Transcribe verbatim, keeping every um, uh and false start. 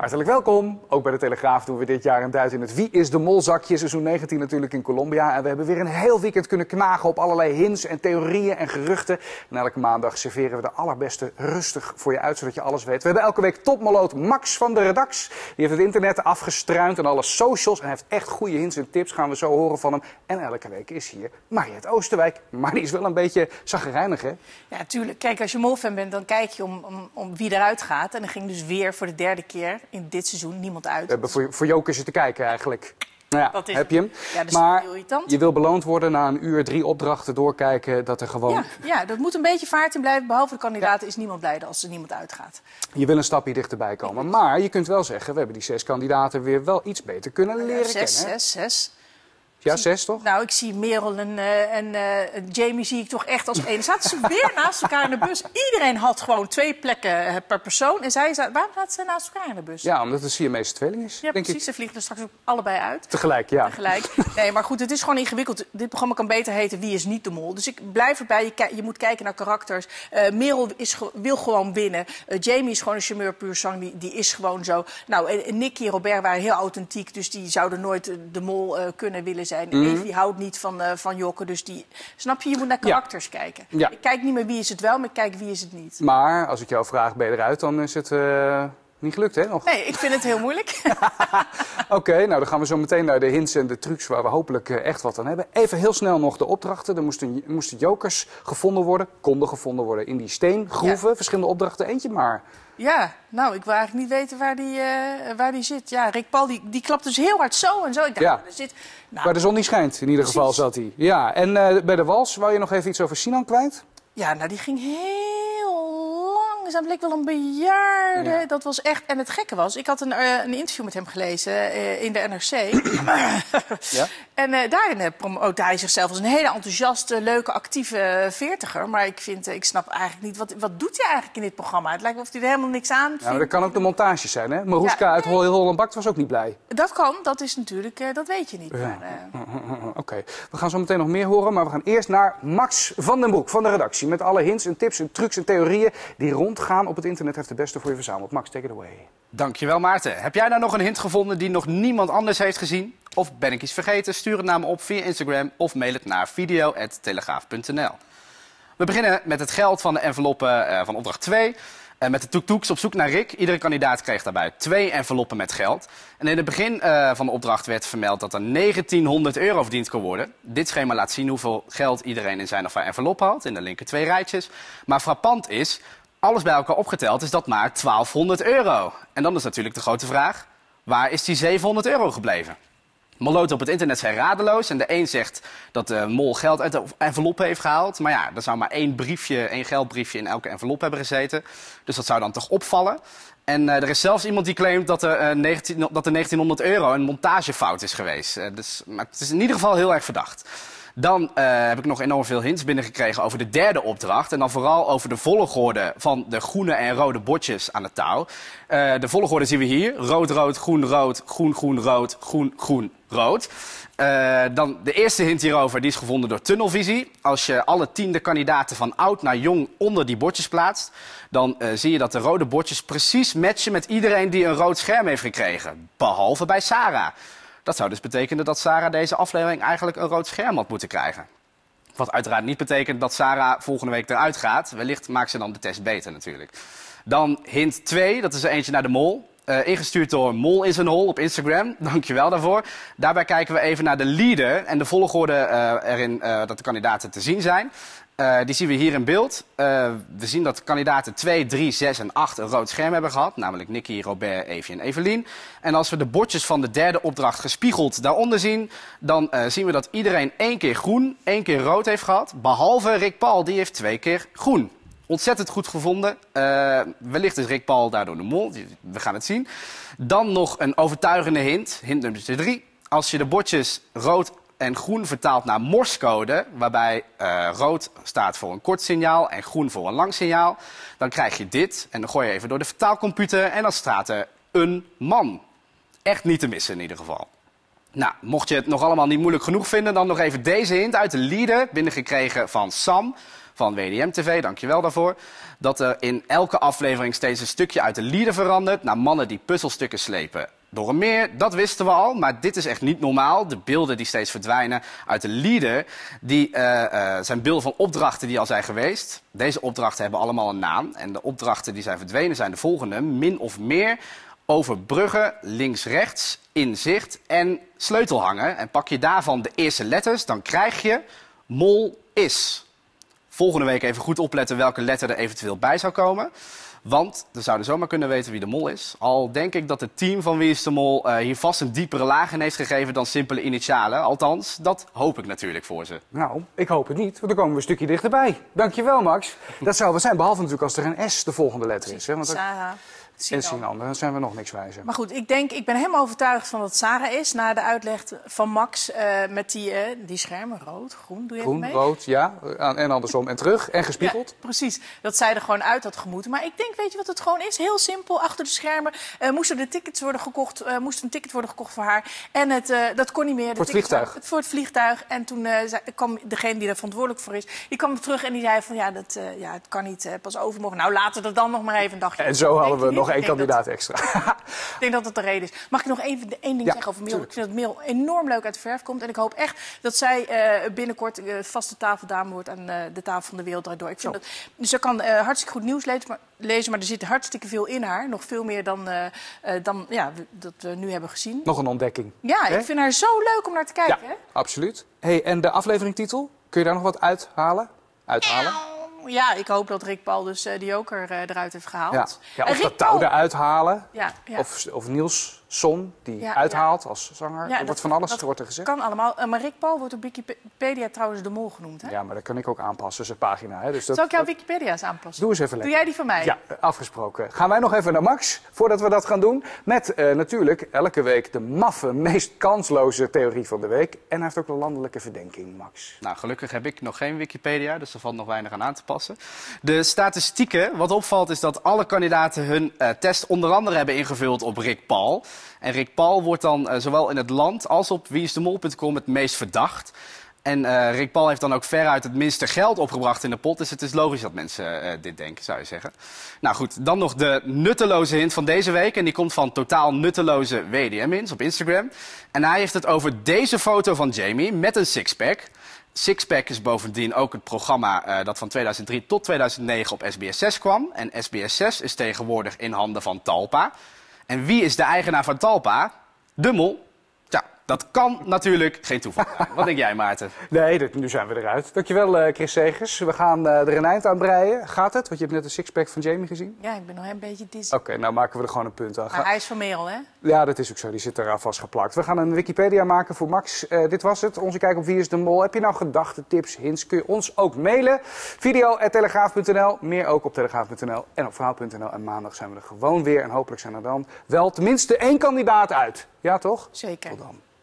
Hartelijk welkom. Ook bij de Telegraaf doen we dit jaar een duit in het Wie is de Mol zakje. Seizoen negentien natuurlijk in Colombia. En we hebben weer een heel weekend kunnen knagen op allerlei hints en theorieën en geruchten. En elke maandag serveren we de allerbeste rustig voor je uit, zodat je alles weet. We hebben elke week topmoloot Max van de Redax. Die heeft het internet afgestruind en alle socials. En hij heeft echt goede hints en tips, gaan we zo horen van hem. En elke week is hier Mariette Oosterwijk. Maar die is wel een beetje chagrijnig, hè? Ja, tuurlijk. Kijk, als je molfan bent, dan kijk je om, om, om wie eruit gaat. En dan ging dus weer voor de derde keer in dit seizoen niemand uit. We hebben voor, voor jokers te kijken eigenlijk. Nou ja, dat is heb je hem. Ja, dat is maar heel irritant. Je wil beloond worden na een uur drie opdrachten doorkijken dat er gewoon... Ja, ja, dat moet een beetje vaart in blijven. Behalve de kandidaten is niemand blij als er niemand uitgaat. Je wil een stapje dichterbij komen. Maar je kunt wel zeggen, we hebben die zes kandidaten weer wel iets beter kunnen leren Ja, zes, kennen. zes, zes. Ja, zes toch? Nou, ik zie Merel en, uh, en uh, Jamie zie ik toch echt als één. Zaten ze weer naast elkaar in de bus. Iedereen had gewoon twee plekken per persoon. En zij zaten, waarom zaten ze naast elkaar in de bus? Ja, omdat het Siamese tweeling is, Ja, denk precies. ik. Ze vliegen er straks ook allebei uit. Tegelijk, ja. Tegelijk. Nee, maar goed, het is gewoon ingewikkeld. Dit programma kan beter heten Wie is niet de Mol. Dus ik blijf erbij. Je, je moet kijken naar karakters. Uh, Merel is, wil gewoon winnen. Uh, Jamie is gewoon een charmeur puur zang. Die, die is gewoon zo. Nou, en, en Nicky en Robert waren heel authentiek. Dus die zouden nooit de Mol uh, kunnen willen zijn. Mm-hmm. Evie houdt niet van, uh, van jokken. Dus die... Snap je? Je moet naar karakters ja. kijken. Ja. Ik kijk niet meer wie is het wel, maar ik kijk wie is het niet. Maar als ik jou vraag, ben je eruit, dan is het... Uh... Niet gelukt, hè? Nog? Nee, ik vind het heel moeilijk. Oké, okay, nou dan gaan we zo meteen naar de hints en de trucs waar we hopelijk uh, echt wat aan hebben. Even heel snel nog de opdrachten. Er moesten, moesten jokers gevonden worden, konden gevonden worden in die steengroeven. Ja. Verschillende opdrachten, eentje maar. Ja, nou, ik wil eigenlijk niet weten waar die, uh, waar die zit. Ja, Rick Paul, die, die klapt dus heel hard zo en zo. Ik dacht, ja. er zit... Nou, waar de zon niet schijnt, in ieder precies. geval zat hij. Ja, en uh, bij de wals, wou je nog even iets over Sinan kwijt? Ja, nou, die ging heel langzaam. Het leek wel een bejaarde. Ja. Dat was echt... En het gekke was, ik had een, uh, een interview met hem gelezen uh, in de N R C. Ja? En uh, daarin uh, promoot hij zichzelf als een hele enthousiaste, leuke, actieve veertiger. Maar ik, vind, uh, ik snap eigenlijk niet, wat, wat doet hij eigenlijk in dit programma? Het lijkt wel of hij er helemaal niks aan vindt. Ja, maar dat kan ook de montage zijn, hè? Maroeska ja, uit nee. Holland Bakt was ook niet blij. Dat kan, dat is natuurlijk, uh, dat weet je niet. Ja. Uh... Oké, okay. We gaan zo meteen nog meer horen, maar we gaan eerst naar Max van den Broek van de redactie. Met alle hints en tips en trucs en theorieën die rondgaan op het internet. Heeft de beste voor je verzameld. Max, take it away. Dankjewel, Maarten. Heb jij nou nog een hint gevonden die nog niemand anders heeft gezien? Of ben ik iets vergeten? Stuur het naar me op via Instagram of mail het naar video at telegraaf punt n l. We beginnen met het geld van de enveloppen uh, van opdracht twee. Uh, met de toektoeks op zoek naar Rick. Iedere kandidaat kreeg daarbij twee enveloppen met geld. En in het begin uh, van de opdracht werd vermeld dat er negentienhonderd euro verdiend kon worden. Dit schema laat zien hoeveel geld iedereen in zijn of haar envelop had. In de linker twee rijtjes. Maar frappant is, alles bij elkaar opgeteld is dat maar twaalfhonderd euro. En dan is natuurlijk de grote vraag, waar is die zevenhonderd euro gebleven? Moloten op het internet zijn radeloos en de een zegt dat de mol geld uit de envelop heeft gehaald. Maar ja, er zou maar één briefje, één geldbriefje in elke envelop hebben gezeten. Dus dat zou dan toch opvallen. En uh, er is zelfs iemand die claimt dat er, uh, negentien, dat er negentienhonderd euro een montagefout is geweest. Uh, dus, maar het is in ieder geval heel erg verdacht. Dan uh, heb ik nog enorm veel hints binnengekregen over de derde opdracht. En dan vooral over de volgorde van de groene en rode bordjes aan het touw. Uh, de volgorde zien we hier. Rood, rood, groen, rood, groen, groen, rood, groen, groen, rood. Uh, dan de eerste hint hierover, die is gevonden door tunnelvisie. Als je alle tiende kandidaten van oud naar jong onder die bordjes plaatst, dan uh, zie je dat de rode bordjes precies matchen met iedereen die een rood scherm heeft gekregen. Behalve bij Sarah. Dat zou dus betekenen dat Sarah deze aflevering eigenlijk een rood scherm had moeten krijgen. Wat uiteraard niet betekent dat Sarah volgende week eruit gaat. Wellicht maakt ze dan de test beter natuurlijk. Dan hint twee, dat is er eentje naar de mol. Uh, ingestuurd door Mol is een hol op Instagram. Dankjewel daarvoor. Daarbij kijken we even naar de leader en de volgorde uh, erin uh, dat de kandidaten te zien zijn. Uh, die zien we hier in beeld. Uh, we zien dat de kandidaten twee, drie, zes en acht een rood scherm hebben gehad. Namelijk Nicky, Robert, Evie en Evelien. En als we de bordjes van de derde opdracht gespiegeld daaronder zien, dan uh, zien we dat iedereen één keer groen, één keer rood heeft gehad. Behalve Rick Paul, die heeft twee keer groen. Ontzettend goed gevonden. Uh, wellicht is Rick Paul daardoor de mol. We gaan het zien. Dan nog een overtuigende hint. Hint nummer drie. Als je de bordjes rood en groen vertaalt naar morsecode, waarbij uh, rood staat voor een kort signaal en groen voor een lang signaal, dan krijg je dit. En dan gooi je even door de vertaalcomputer en dan staat er een man. Echt niet te missen in ieder geval. Nou, mocht je het nog allemaal niet moeilijk genoeg vinden, dan nog even deze hint uit de leader, binnengekregen van Sam van W D M T V, dankjewel daarvoor. Dat er in elke aflevering steeds een stukje uit de lieder verandert naar mannen die puzzelstukken slepen door een meer. Dat wisten we al, maar dit is echt niet normaal. De beelden die steeds verdwijnen uit de lieder, die uh, uh, zijn beelden van opdrachten die al zijn geweest. Deze opdrachten hebben allemaal een naam. En de opdrachten die zijn verdwenen zijn de volgende: min of meer, overbruggen, links-rechts, inzicht en sleutelhanger. En pak je daarvan de eerste letters, dan krijg je mol is. Volgende week even goed opletten welke letter er eventueel bij zou komen. Want we zouden zomaar kunnen weten wie de mol is. Al denk ik dat het team van Wie is de Mol uh, hier vast een diepere laag in heeft gegeven dan simpele initialen. Althans, dat hoop ik natuurlijk voor ze. Nou, ik hoop het niet, want dan komen we een stukje dichterbij. Dankjewel, Max. Dat zou wel zijn, behalve natuurlijk als er een S de volgende letter is. Hè? Want Sarah. en Sinan, dan zijn we nog niks wijzer. Maar goed, ik denk, ik ben helemaal overtuigd van dat Sarah is. Na de uitleg van Max uh, met die, uh, die schermen, rood, groen, doe je Groen, even mee? rood, ja. En andersom en terug. En gespiegeld. Ja, precies, dat zij er gewoon uit had gemoeten. Maar ik denk, weet je wat het gewoon is? Heel simpel, achter de schermen uh, moesten de tickets worden gekocht. Uh, moest een ticket worden gekocht voor haar. En het, uh, dat kon niet meer. De voor het vliegtuig? Het, voor het vliegtuig. En toen uh, zei, kwam degene die daar verantwoordelijk voor is, die kwam terug en die zei van, ja, dat, uh, ja het kan niet, uh, pas overmorgen. Nou, laten we er dan nog maar even een dagje. En zo hadden we denk nog één kandidaat dat, extra. Ik denk dat dat de reden is. Mag ik nog even één ding ja, zeggen over Merel? tuurlijk. Ik vind dat Merel enorm leuk uit de verf komt. En ik hoop echt dat zij uh, binnenkort uh, vaste tafeldame wordt aan uh, de tafel van de wereld draait door. Ik vind dat, dus ze kan uh, hartstikke goed nieuws lezen maar, lezen, maar er zit hartstikke veel in haar. Nog veel meer dan, uh, uh, dan ja, dat we nu hebben gezien. Nog een ontdekking. Ja, Hè? ik vind haar zo leuk om naar te kijken. Ja, Hè? absoluut. Hey, en de afleveringtitel? Kun je daar nog wat uithalen? Uithalen? Ja, ik hoop dat Rick Paul dus uh, de joker uh, eruit heeft gehaald. Ja. Ja, En of Rick dat Touw Paul- eruit halen. Ja, ja. Of, of Niels Son, die Ja, uithaalt als zanger. Ja, er wordt van alles wordt er gezegd. kan allemaal. Uh, maar Rick Paul wordt op Wikipedia trouwens de mol genoemd. Hè? Ja, maar dat kan ik ook aanpassen, zijn pagina. Hè? Dus dat, Zal ik jouw dat- Wikipedia's aanpassen? Doe eens even Doe lekker. jij die van mij? Ja, afgesproken. Gaan wij nog even naar Max, voordat we dat gaan doen. Met uh, natuurlijk elke week de maffe, meest kansloze theorie van de week. En hij heeft ook een landelijke verdenking, Max. Nou, gelukkig heb ik nog geen Wikipedia, dus er valt nog weinig aan aan te passen. De statistieken, wat opvalt is dat alle kandidaten hun uh, test onder andere hebben ingevuld op Rick Paul. En Rick Paul wordt dan uh, zowel in het land als op wie is de mol punt com het meest verdacht. En uh, Rick Paul heeft dan ook veruit het minste geld opgebracht in de pot. Dus het is logisch dat mensen uh, dit denken, zou je zeggen. Nou goed, dan nog de nutteloze hint van deze week. En die komt van totaal nutteloze W D M-hints op Instagram. En hij heeft het over deze foto van Jamie met een sixpack. Sixpack is bovendien ook het programma uh, dat van tweeduizend drie tot tweeduizend negen op S B S zes kwam. En S B S zes is tegenwoordig in handen van Talpa. En wie is de eigenaar van Talpa? De Mol. Ja, dat kan natuurlijk geen toeval zijn. Wat denk jij, Maarten? Nee, dit, nu zijn we eruit. Dankjewel, uh, Chris Segers. We gaan uh, er een eind aan breien. Gaat het? Want je hebt net een sixpack van Jamie gezien. Ja, ik ben nog een beetje dizzy. Oké, nou maken we er gewoon een punt aan. Maar Ga- hij is van Merel, hè? Ja, dat is ook zo. Die zit eraan vastgeplakt. We gaan een Wikipedia maken voor Max. Uh, dit was het. Onze kijk op Wie is de Mol. Heb je nou gedachten, tips, hints? Kun je ons ook mailen. video at telegraaf punt n l. Meer ook op telegraaf punt n l en op verhaal punt n l. En maandag zijn we er gewoon weer. En hopelijk zijn er dan wel tenminste één kandidaat uit. Ja, toch? Zeker. Tot dan.